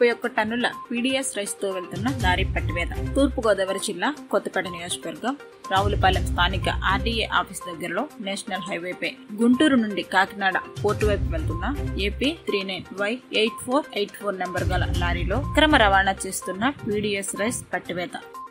31 టన్నుల PDS rice తో వెళ్తున్న లారీ పట్టివేత. తూర్పుగోదావరి జిల్లా కొత్తపేట నియోజకవర్గం రావులపాలెం స్థానిక ఆర్డీఏ ఆఫీస్ దగ్గరలో నేషనల్ హైవేపై గుంటూరు నుండి కాకినాడ పోర్టు వైపు వెళ్తున్న ఏపీ 39Y8484 నెంబర్ గల లారీలో అక్రమ రవాణా చేస్తున్న పీడీఎస్ రైస్ పట్టివేత.